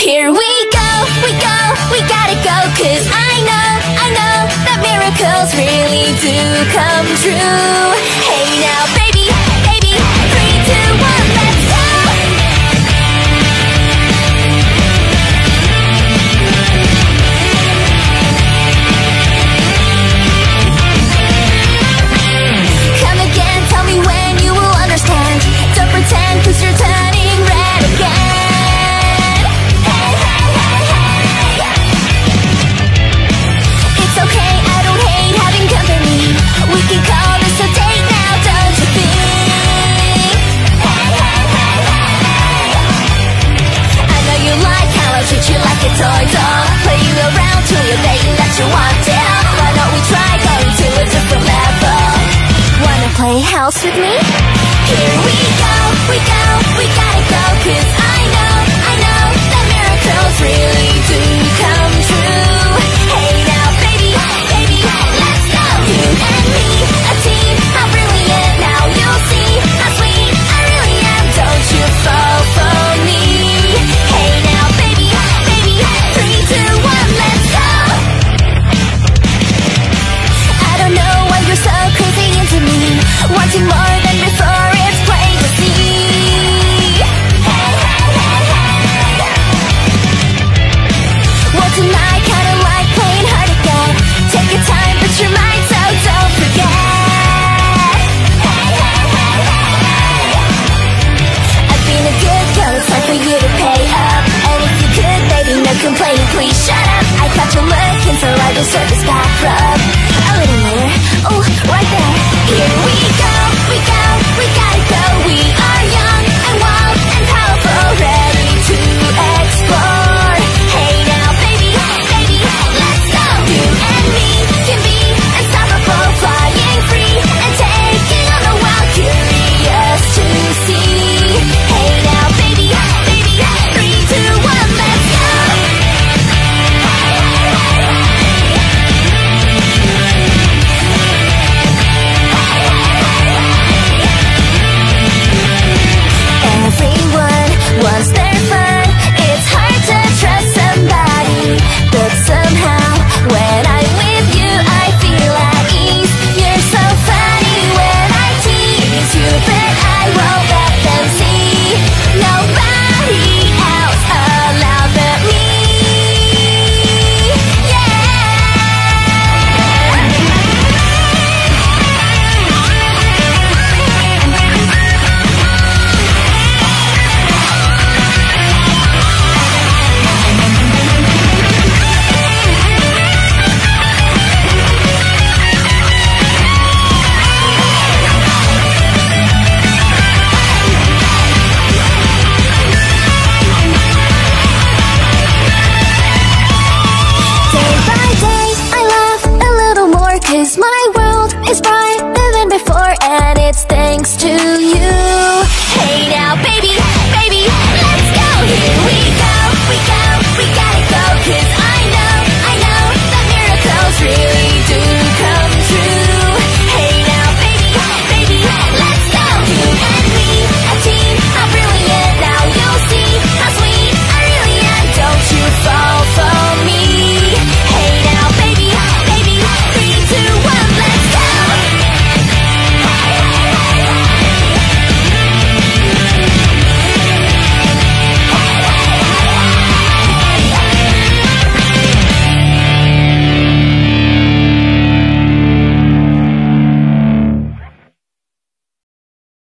Here we go, we gotta go. Cause I know that miracles really do come true. Hey now baby, 3, 2, 1, let's go. Come again, tell me when you will understand. Don't pretend cause you're turning red again. It's okay, I don't hate having company. We can call this a date now, don't you think? I know you like how I treat you like a toy doll. Play you around till you're betting that you want it all. Why don't we try going to a different level? Wanna play house with me? Here we go, we gotta go. Cause I know that miracles really do come true. Hey now baby, let's go. You and me, a team, how brilliant. Now you'll see how sweet I really am. Don't you fall for me. Hey now baby, 3, 2, 1, let's go. I don't know why you're so crazy into me, wanting more than before, it's plain to see. Well tonight, kinda like playing hard to get. Take your time, but your mind, so don't forget. I've been a good girl, it's time for you to pay up. And if you could, baby, no complaining, please shut up. I thought you were looking, so I deserve this back rub. A little more, oh, right there. Here we go, we gotta go. We are young and wild and powerful, ready to explore. Hey now baby, let's go. You and me can be unstoppable, flying free and taking on the wild, curious to see. Hey now baby, 3, 2, 1, let's go. Everyone wants their fun. It's hard to trust somebody, but somehow when I'm with you I feel at ease. You're so funny when I tease you, but I won't let them see. Nobody else allowed but me. Day by day, I laugh a little more, cause my world is brighter than before, and it's thanks to